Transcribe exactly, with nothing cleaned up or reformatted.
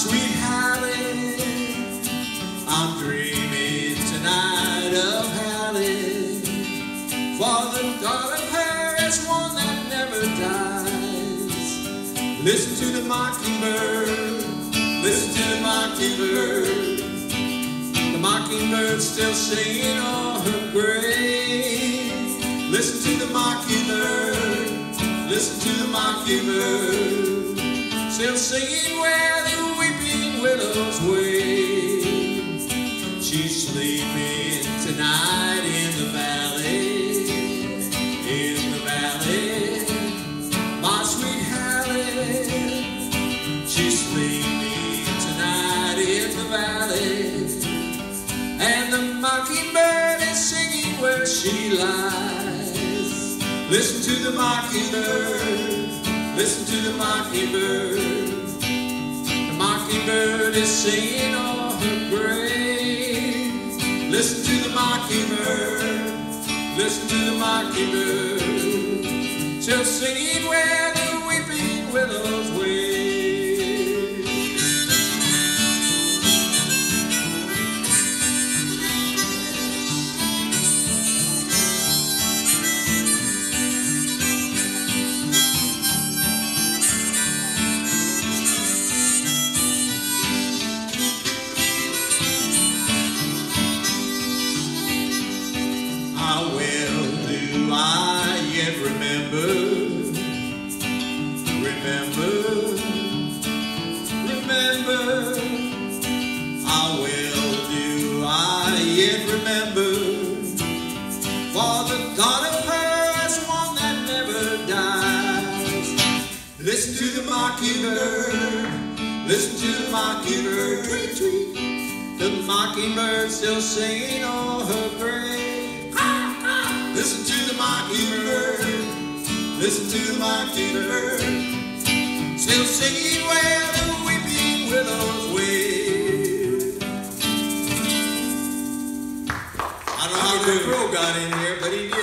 sweet Hallie, I'm dreaming tonight of Hallie, for the thought of her is one that never dies. Listen to the mockingbird, listen to the mockingbird, the mockingbird still singing o'er her grave. Listen to the mockingbird, listen to the mockingbird, still singing where the weeping willows wave. She's sleeping tonight in the valley, in the valley, my sweet Hallie. She's sleeping tonight in the valley, and the mockingbird is singing where she lies. Listen to the mockingbird, listen to the mockingbird, the mockingbird is singing o'er her grave. Listen to the mockingbird, listen to the mockingbird, still singing where the weeping willows wave. How well do I yet remember, remember, remember? How well do I yet remember, for the thought of her is one that never dies. Listen to the mockingbird, listen to the mockingbird, tweet, tweet, the mockingbird still singing o'er her grave. Listen to the mockingbird, listen to the mockingbird, still singing where the weeping willows wave. I don't know how the crow got in here, but he did.